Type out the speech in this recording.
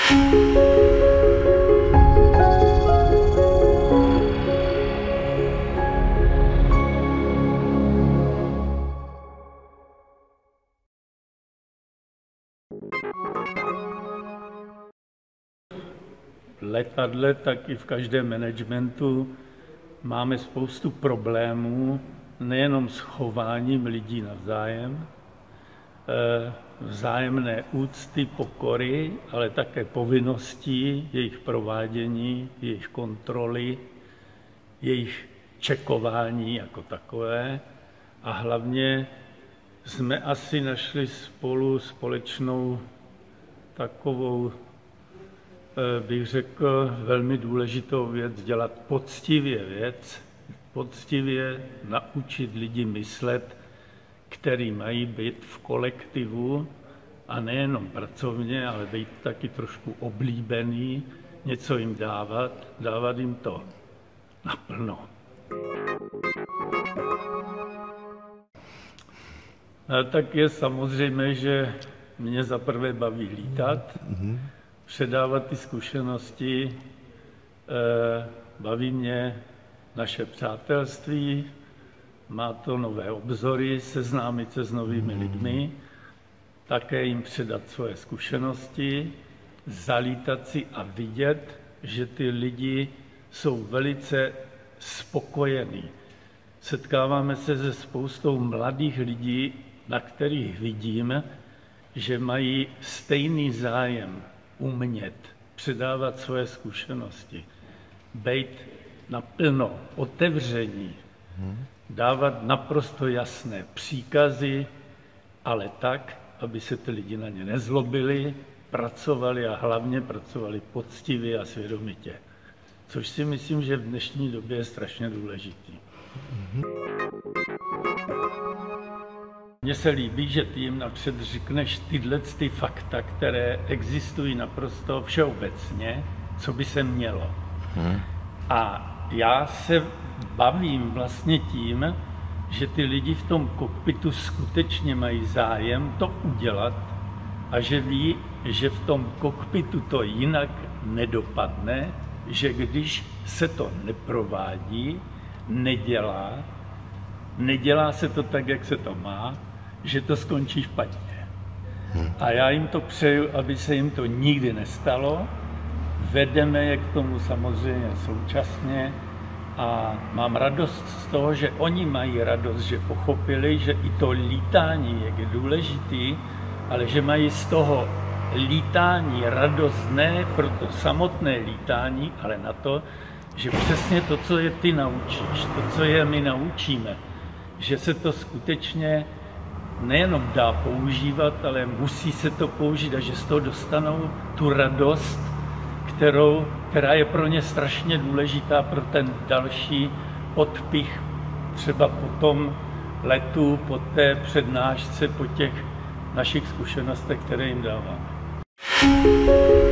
V letadle, tak i v každém managementu máme spoustu problémů, nejenom s chováním lidí navzájem, vzájemné úcty, pokory, ale také povinností, jejich provádění, jejich kontroly, jejich čekování jako takové. A hlavně jsme asi našli společnou takovou, bych řekl, velmi důležitou věc, dělat poctivě naučit lidi myslet, který mají být v kolektivu a nejenom pracovně, ale být taky trošku oblíbený, něco jim dávat jim to naplno. A tak je samozřejmé, že mě zaprvé baví lítat, předávat ty zkušenosti, baví mě naše přátelství, má to nové obzory, seznámit se s novými lidmi, také jim předat svoje zkušenosti, zalítat si a vidět, že ty lidi jsou velice spokojení. Setkáváme se se spoustou mladých lidí, na kterých vidím, že mají stejný zájem umět předávat svoje zkušenosti, být naplno otevření, dávat naprosto jasné příkazy, ale tak, aby se ty lidi na ně nezlobili, pracovali a hlavně pracovali poctivě a svědomitě. Což si myslím, že v dnešní době je strašně důležitý. Mně se líbí, že ty jim napřed řekneš tyhle fakta, které existují naprosto všeobecně, co by se mělo. A já se bavím vlastně tím, že ty lidi v tom kokpitu skutečně mají zájem to udělat a že ví, že v tom kokpitu to jinak nedopadne, že když se to neprovádí, nedělá se to tak, jak se to má, že to skončí špatně. A já jim to přeju, aby se jim to nikdy nestalo. Vedeme je k tomu samozřejmě současně a mám radost z toho, že oni mají radost, že pochopili, že i to lítání je důležitý, ale že mají z toho lítání radost ne pro to samotné lítání, ale na to, že přesně to, co je ty naučíš, to, co je my naučíme, že se to skutečně nejenom dá používat, ale musí se to použít a že z toho dostanou tu radost, která je pro ně strašně důležitá pro ten další odpich, třeba po tom letu, po té přednášce, po těch našich zkušenostech, které jim dáváme.